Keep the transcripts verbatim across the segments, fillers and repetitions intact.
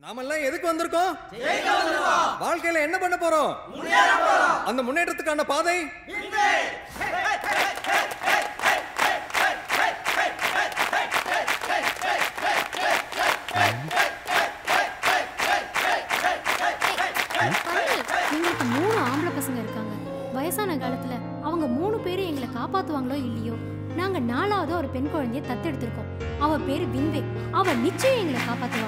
நாமெல்லாம் எதுக்கு வந்திருக்கோம்? வாழ்க்கையில என்ன பண்ண போறோம்? அந்த முன்னேற்றத்துக்கான பாதை எங்களுக்கு மூணு ஆம்பளை பசங்க இருக்காங்க. வயசான காலத்துல அவங்க மூணு பேரும் எங்களை காப்பாத்துவாங்களோ இல்லையோ, நாங்க நாலாவது ஒரு பெண் குழந்தைய தத்தெடுத்திருக்கோம். அவ பேரு வின்வே. அவ நிச்சயம் எங்களை காப்பாத்துவா.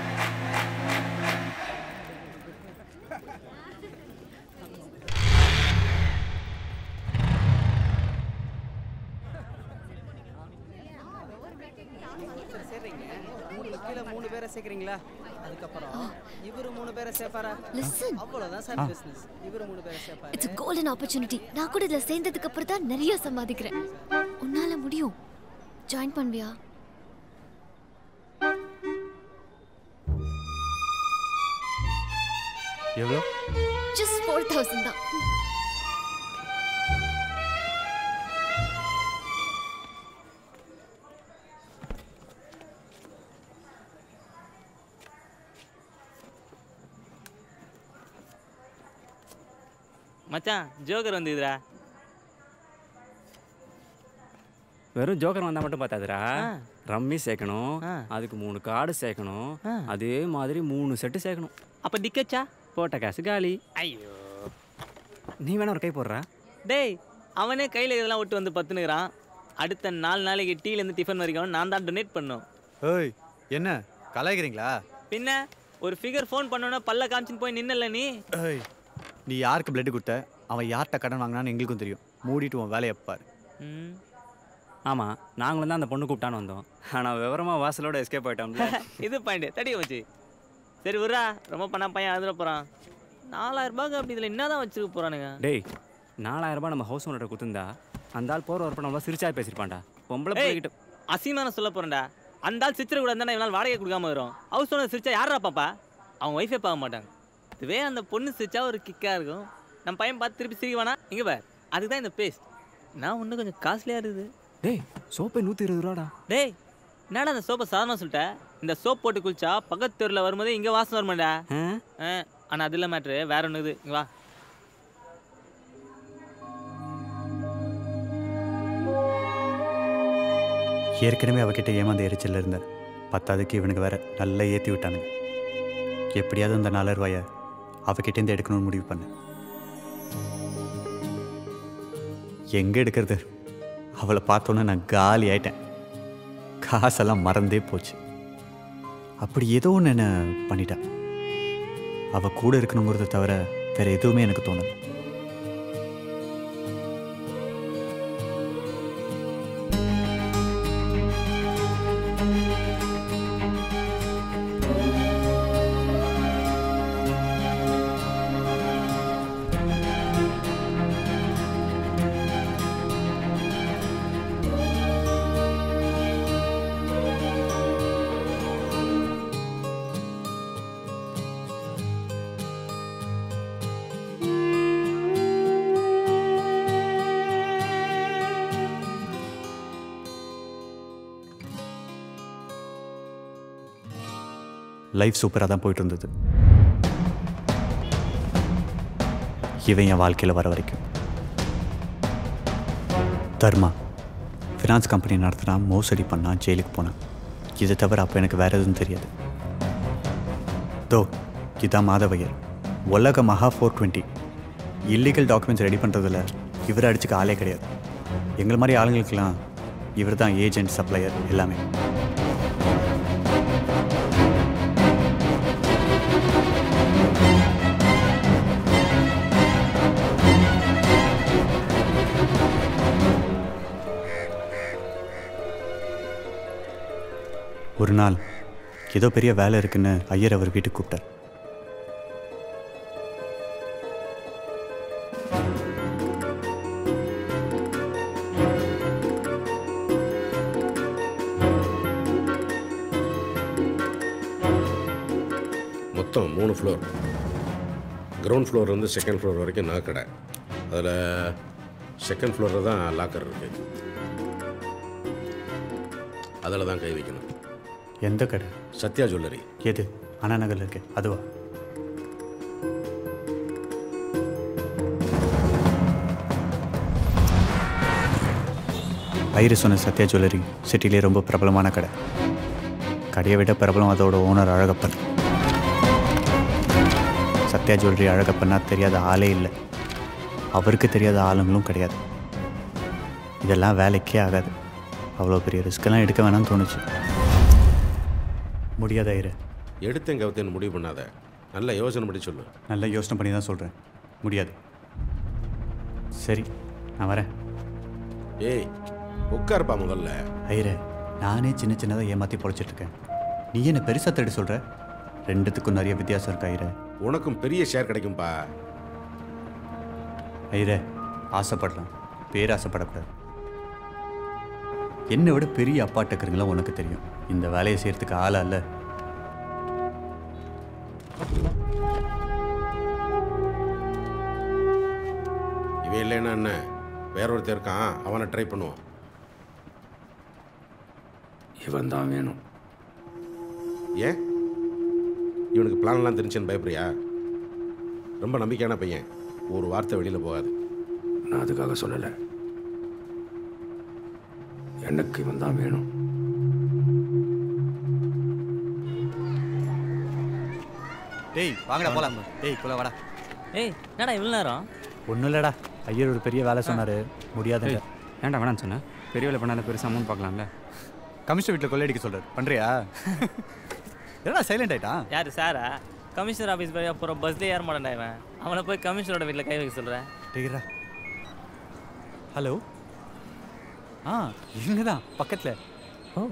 மூணு பேரை சேர்க்கறீங்களா? அதுக்கப்புறம் இவரு மூணு பேரை சேர்ப்பாரா? அவ்வளவுதான் சார் பிசினஸ். இவரு மூணு பேரை சேர்ப்பாரு. It's a golden opportunity. நான் கூட இதுல சேர்ந்ததுக்கு அப்புறம் தான் நிறைய சம்பாதிக்கிறேன். உன்னால முடியும். ஜாயின் பண்ணுவியா? எவ்வளோ? just four thousand தான். மச்சான் ஜோக்கர் வந்துதுடா. வெறும் ஜோக்கர் வந்தா மட்டும் பார்த்தாதுடா. ரம்மி சேர்க்கணும், அதுக்கு மூணு கார்டு சேர்க்கணும், அதே மாதிரி மூணு செட்டு சேர்க்கணும். அப்ப டிக்கெச்சா? போட்ட காசு காலி. ஐயோ, நீ வேணா ஒரு கை போடுறா. டேய், அவனே கையில் இதெல்லாம் விட்டு வந்து பத்துனுக்குறான். அடுத்த நாலு நாளைக்கு டீலேருந்து டிஃபன் வரைக்கும் நான் தான் டொனேட் பண்ணோம். ஓய், என்ன கலாய்க்கிறீங்களா? பின்ன ஒரு ஃபிகர் ஃபோன் பண்ணோன்னா பல்ல காமிச்சின்னு போய் நின்னல நீ. ஏய், நீ யாருக்கு பிளட் கொடுத்த, அவன் யார்கிட்ட கடன் வாங்கினான்னு எங்களுக்கும் தெரியும். மூடிட்டு உன் வேலையை பாரு. ம், ஆமாம், நாங்களும் தான் அந்த பொண்ணு கூப்பிட்டான்னு வந்தோம். ஆனால் விவரமாக வாசலோட எஸ்கேப் ஆகிட்டோம்ல. இது பாயிண்ட் தடிய வச்சு. சரி விட்றா, ரொம்ப பண்ண பையன் அழுதுற போகிறான். நாலாயிரம் ரூபாய்க்கு அப்படி இதில் என்ன தான் வச்சுருக்க போகிறானுங்க? டேய், நாலாயிரம் ரூபாய் நம்ம ஹவுஸ் ஓனர்கிட்ட கொடுத்துருந்தா அந்த ஆள் போகிற வரப்போ நம்மளா சிரிச்சா பேசியிருப்பான்டா. பொம்பளை போய்கிட்டு அசிமான சொல்ல போகிறேன்டா. அந்த ஆள் சிரிச்சிட கூட இருந்தால் இவனால் வாடகை கொடுக்காம வரும். ஹவுஸ் ஓனர் சிரிச்சா யாரா பாப்பா? அவங்க ஒய்ஃபே பார்க்க மாட்டாங்க. இதுவே அந்த பொண்ணு சிரிச்சா ஒரு கிக்காக இருக்கும். நம்ம பையன் பார்த்து திருப்பி சிரிக்குவானா? இங்கே பார், அதுக்கு தான் இந்த பேஸ்ட். நான் ஒன்றும் கொஞ்சம் காஸ்ட்லியாக இருக்குது. டேய், சோப்பை நூற்றி இருபது ரூபாடா. டேய், என்னடா அந்த சோப்பை சாதாரணமாக சொல்லிட்டேன். இந்த சோப் போட்டு குளிச்சா பக்கத்து தெருவில் வரும்போது இங்கே வாசம் வருமாடா. ஆனால் அது இல்லை மேட்ரு, வேற ஒன்று இது. இங்கே வா. ஏற்கனவே அவகிட்ட ஏமாந்த எரிச்சல் இருந்த பத்தாவதுக்கு இவனுக்கு வேற நல்லா ஏற்றி விட்டானுங்க. எப்படியாவது அந்த நாலாயிரம் ரூபாயை அவகிட்டேருந்து எடுக்கணும்னு முடிவு பண்ணேன். எங்கே எடுக்கிறது? அவளை பார்த்தோன்னே நான் காலி ஆயிட்டேன். காசெல்லாம் மறந்தே போச்சு. அப்படி ஏதோ ஒன்று என்ன பண்ணிட்டேன். அவள் கூட இருக்கணுங்கிறத தவிர வேற எதுவுமே எனக்கு தோணலை. லைஃப் சூப்பராக தான் போயிட்டு இருந்தது. இவன் என் வாழ்க்கையில் வர வரைக்கும். தர்மா ஃபினான்ஸ் கம்பெனி நடத்தினா, மோசடி பண்ணான், ஜெயிலுக்கு போனான். இதை தவிர அப்போ எனக்கு வேறு எதுவும் தெரியாது. தோ இதான் மாதவையர், உலக மகா four twenty. Illegal documents ready பண்ணுறதில்ல இவர் அடிச்சுக்க ஆளே கிடையாது. எங்களை மாதிரி ஆளுங்களுக்கெல்லாம் இவர் தான் ஏஜென்ட், சப்ளையர் எல்லாமே. ஒரு நாள் ஏதோ பெரிய வேலை இருக்குன்னு ஐயர் அவர் வீட்டுக்கு கூப்பிட்டார். மொத்தம் மூணு ஃப்ளோர். கிரவுண்ட் ஃப்ளோர் வந்து செகண்ட் ஃப்ளோர் வரைக்கும் நான் கடை. அதில் செகண்ட் ஃப்ளோரில் தான் லாக்கர் இருக்குது. அதில் தான் கை வைக்கணும். எந்த கடை? சத்யா ஜுவல்லரி. எது? அண்ணா நகரில் இருக்கு அதுவா? ஐயர் சொன்ன சத்யா ஜுவல்லரி சிட்டிலே ரொம்ப பிரபலமான கடை. கடையை விட பிரபலம் அதோட ஓனர் அழகப்பன். சத்யா ஜுவல்லரி அழகப்பன்னா தெரியாத ஆளே இல்லை. அவருக்கு தெரியாத ஆளுங்களும் கிடையாது. இதெல்லாம் வேலைக்கே ஆகாது. அவ்வளோ பெரிய ரிஸ்க்கெல்லாம் எடுக்க வேணாம்னு தோணுச்சு. முடியாத ஐயர். எடுத்தேன் கவுத்தேன்னு முடிவு பண்ணாத. நல்ல யோசனை பண்ணி சொல்லு. நல்ல யோசனை பண்ணி தான் சொல்கிறேன். முடியாது. சரி நான் வரேன். ஏய் உட்காருப்பா முதல்ல. ஐயரே, நானே சின்ன சின்னதாக ஏமாற்றி பொழைச்சிட்ருக்கேன். நீ என்ன பெருசாக தேடி சொல்கிற? ரெண்டுத்துக்கும் நிறைய வித்தியாசம் இருக்கு ஐயரே. உனக்கும் பெரிய ஷேர் கிடைக்கும்பா. ஐயரே, ஆசைப்படலாம், பேராசைப்படக்கூடாது. என்னை விட பெரிய அப்பாட்டுக்குறீங்களா உனக்கு தெரியும். இந்த வேலையை செய்கிறதுக்கு ஆளா இல்லை. இவன் இல்லைன்னா என்ன, வேற ஒருத்தர் இருக்கான், அவனை ட்ரை பண்ணுவான். இவன் தான் வேணும். ஏன் இவனுக்கு பிளான்லாம் தெரிஞ்சுன்னு பயப்படுறியா? ரொம்ப நம்பிக்கையான பையன், ஒரு வார்த்தை வெளியில் போகாது. நான் அதுக்காக சொல்லலை, எனக்கு இவன் தான் வேணும். டேய் வாங்கடா போலாம். டேய் குள்ள வாடா. ஏய் என்னடா இவ்வளோ நேரம்? ஒன்றும் இல்லைடா, ஐயர் ஒரு பெரிய வேலை சொன்னார். முடியாது. ஏன்டா வேணான்னு சொன்னேன்? பெரிய வேலை பண்ணாத பெருசாக அமௌண்ட் பார்க்கலாம்ல. கமிஷனர் வீட்டில் கொள்ளையடிக்க சொல்கிறார். பண்ணுறியா? என்னடா சைலண்ட் ஆகிட்டான்? யார் சாரா? கமிஷனர் ஆஃபீஸ் போய் அப்புறம் பஸ்லேயே ஏற மாட்டேன்டா இவன். அவனை போய் கமிஷனரோட வீட்டில் கை வைக்க சொல்கிறேன். டேய்ரா. ஹலோ. ஆ இவங்க தான் பக்கத்தில். ஓ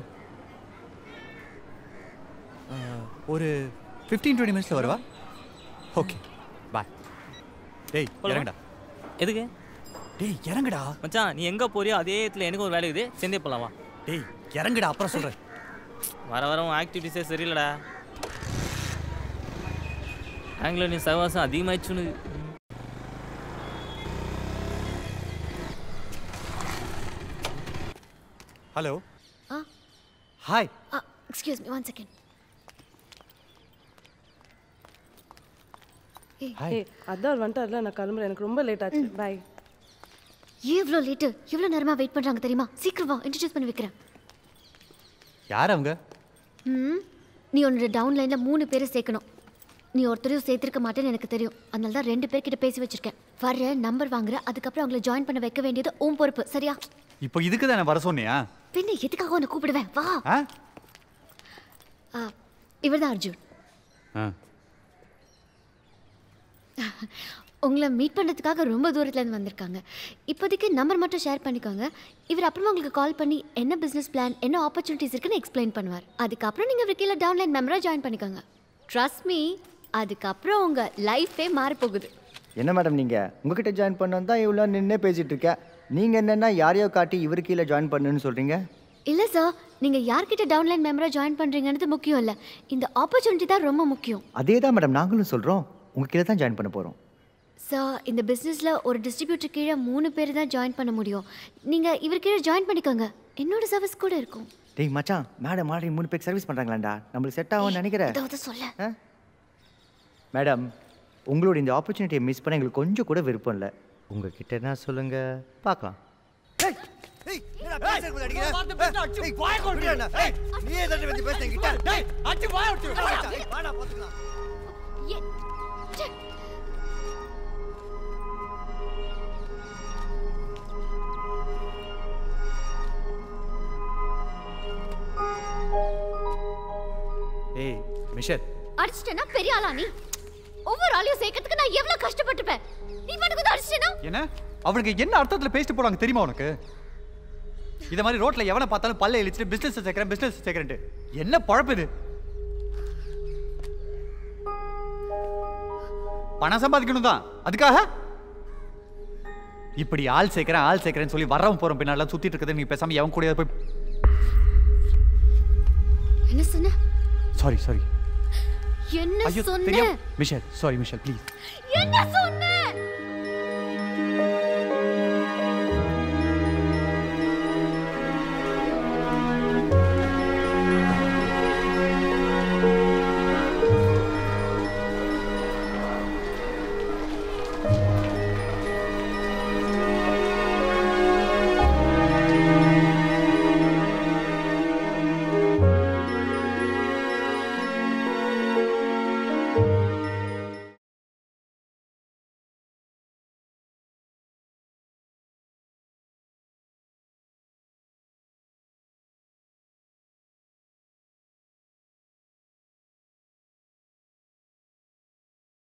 ஒரு ஃபிஃப்டீன் டுவெண்ட்டி மினிட்ஸில் வருவா? Okay bye. டேய் இறங்கடா. எதுக்கு? டேய் இறங்குடா. மச்சான் நீ எங்கே போறியோ அதே இடத்துல எனக்கு ஒரு வேலை இருக்குது, சேர்ந்தே போகலாமா? டேய் இறங்குடா, அப்புறம் சொல்கிறேன். வர வர உன் ஆக்டிவிட்டிஸே சரியில்லடா. ஆங்கிலோ நீ சவாசம் அதிகமாகிடுச்சுன்னு. ஹலோ. ஆ ஹாய். ஆ எக்ஸ்கியூஸ் மீ ஒன் செகண்ட். ஏய் அதான் வந்துட்டார்ல, நான் கிளம்புறேன், எனக்கு ரொம்ப லேட் ஆச்சு. பாய். ஏன் இவ்வளோ லேட்டு? எவ்வளோ நேரமாக வெயிட் பண்ணுறாங்க தெரியுமா? சீக்கிரம் வா, இன்ட்ரடியூஸ் பண்ணி வைக்கிறேன். யார் அவங்க? ம் நீ உன்னோட டவுன்லைனில் மூணு பேரை சேர்க்கணும். நீ ஒருத்தரையும் சேர்த்துருக்க மாட்டேன்னு எனக்கு தெரியும். அதனால தான் ரெண்டு பேர்கிட்ட பேசி வச்சிருக்கேன். வர நம்பர் வாங்குற, அதுக்கப்புறம் அவங்கள ஜாயின் பண்ண வைக்க வேண்டியது உன் பொறுப்பு, சரியா? இப்போ இதுக்கு தான் வர சொன்னியா? பின்ன எதுக்காக உன்னை கூப்பிடுவேன்? வா. இவர் தான் அர்ஜுன். உங்களை மீட் பண்ணுறதுக்காக ரொம்ப தூரத்துலேருந்து வந்திருக்காங்க. இப்போதைக்கு நம்பர் மட்டும் ஷேர் பண்ணிக்கோங்க. இவர் அப்புறமா உங்களுக்கு கால் பண்ணி என்ன பிஸ்னஸ் பிளான், என்ன ஆப்பர்ச்சுனிட்டிஸ் இருக்குன்னு எக்ஸ்பிளைன் பண்ணுவார். அதுக்கப்புறம் நீங்கள் இவர் கீழே டவுன்லைன் மெம்பராக ஜாயின் பண்ணிக்கோங்க. ட்ரஸ்ட் மீ, அதுக்கப்புறம் உங்கள் லைஃபே மாறப்போகுது. என்ன மேடம் நீங்கள் உங்ககிட்ட ஜாயின் பண்ண தான் இவ்வளோ நின்று பேசிகிட்டு இருக்கேன். நீங்கள் என்னென்னா யாரையோ காட்டி இவர் கீழே ஜாயின் பண்ணுன்னு சொல்கிறீங்க? இல்லை சார், நீங்கள் யார்கிட்ட டவுன்லைன் மெம்பராக ஜாயின் பண்ணுறீங்கன்றது முக்கியம் இல்லை, இந்த ஆப்பர்ச்சுனிட்டி தான் ரொம்ப முக்கியம். அதே தான் மேடம் நாங்களும் சொல்கிறோம், உங்கள் கீழே தான் ஜாயின் பண்ண போகிறோம். சார் இந்த பிஸ்னஸில் ஒரு டிஸ்ட்ரிபியூட்டர் கீழே மூணு பேர் தான் ஜாயின் பண்ண முடியும். நீங்கள் இவர் கீழே ஜாயின் பண்ணிக்கோங்க, என்னோட சர்வீஸ் கூட இருக்கும். டேய் மச்சான், மேடம் ஆல்ரெடி மூணு பேருக்கு சர்வீஸ் பண்ணுறாங்களாண்டா, நம்மளுக்கு செட் ஆகும்னு நினைக்கிறேன். ஏதாவது சொல்ல மேடம், உங்களோட இந்த ஆப்பர்ச்சுனிட்டியை மிஸ் பண்ண எங்களுக்கு கொஞ்சம் கூட விருப்பம் இல்லை. உங்ககிட்ட என்ன சொல்லுங்கள் பார்க்கலாம். ஏய் மிஷர், அடிச்சிட்டேனா பெரிய ஆளா நீ? ஒவ்வொரு ஆளையும் சேர்க்கறதுக்கு நான் எவ்வளவு கஷ்டப்பட்டுப்பேன். நீ மட்டும் அடிச்சிட்டேனா? என்ன அவனுக்கு என்ன அர்த்தத்துல பேசிட்டு போறாங்க தெரியுமா உனக்கு? இத மாதிரி ரோட்ல எவனை பார்த்தாலும் பல்ல இழிச்சிட்டு பிசினஸ் சேர்க்கறேன் பிசினஸ் சேர்க்கறேன்ட்டு என்ன பழப்பு இது? பணம் சம்பாதிக்கணும் தான், அதுக்காக இப்படி ஆள் சேர்க்கிறேன் ஆள் சேர்க்கிறேன்னு சொல்லி வரவன் போறோம் பின்னால சுத்திட்டு இருக்கிறது. நீ பேசாம எவன் கூட போய். என்ன சொன்ன? Sorry sorry. என்ன சொன்ன? Michelle sorry Michelle please. என்ன சொன்ன?